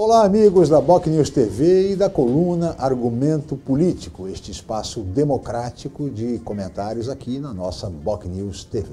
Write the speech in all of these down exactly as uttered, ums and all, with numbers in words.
Olá, amigos da BocNews T V e da coluna Argumento Político, este espaço democrático de comentários aqui na nossa BocNews T V.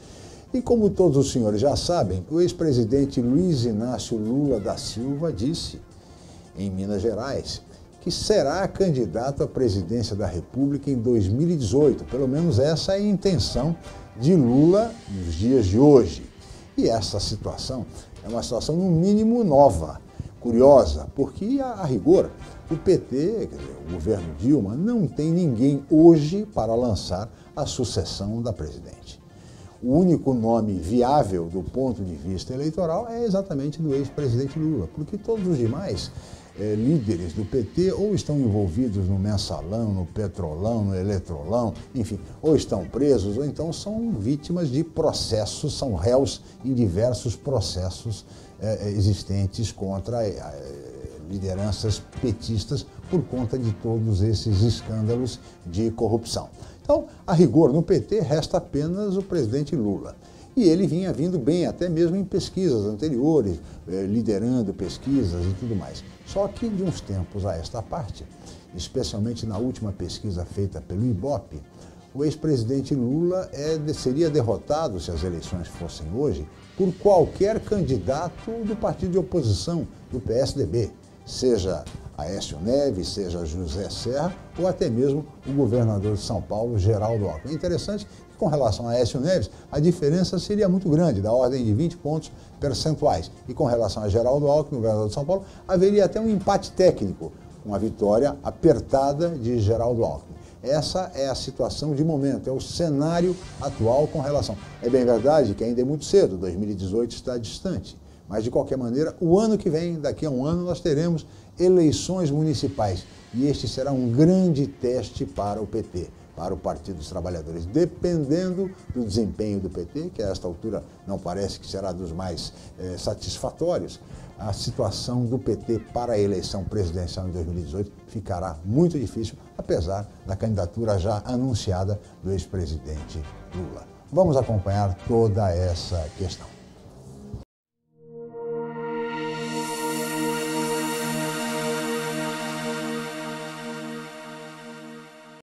E como todos os senhores já sabem, o ex-presidente Luiz Inácio Lula da Silva disse, em Minas Gerais, que será candidato à presidência da República em dois mil e dezoito. Pelo menos essa é a intenção de Lula nos dias de hoje. E essa situação é uma situação, no mínimo, nova, curiosa, porque, a, a rigor, o P T, quer dizer, o governo Dilma, não tem ninguém hoje para lançar a sucessão da presidente. O único nome viável do ponto de vista eleitoral é exatamente do ex-presidente Lula, porque todos os demais é, líderes do P T ou estão envolvidos no mensalão, no petrolão, no eletrolão, enfim, ou estão presos, ou então são vítimas de processos, são réus em diversos processos é, existentes contra é, lideranças petistas por conta de todos esses escândalos de corrupção. Então, a rigor, no P T, resta apenas o presidente Lula. E ele vinha vindo bem, até mesmo em pesquisas anteriores, eh, liderando pesquisas e tudo mais. Só que, de uns tempos a esta parte, especialmente na última pesquisa feita pelo Ibope, o ex-presidente Lula é, seria derrotado, se as eleições fossem hoje, por qualquer candidato do partido de oposição, do P S D B, seja Aécio Neves, seja José Serra, ou até mesmo o governador de São Paulo, Geraldo Alckmin. É interessante que, com relação a Aécio Neves, a diferença seria muito grande, da ordem de vinte pontos percentuais. E com relação a Geraldo Alckmin, governador de São Paulo, haveria até um empate técnico, uma vitória apertada de Geraldo Alckmin. Essa é a situação de momento, é o cenário atual com relação. É bem verdade que ainda é muito cedo, dois mil e dezoito está distante. Mas, de qualquer maneira, o ano que vem, daqui a um ano, nós teremos eleições municipais. E este será um grande teste para o P T, para o Partido dos Trabalhadores. Dependendo do desempenho do P T, que a esta altura não parece que será dos mais eh, satisfatórios, a situação do P T para a eleição presidencial em dois mil e dezoito ficará muito difícil, apesar da candidatura já anunciada do ex-presidente Lula. Vamos acompanhar toda essa questão.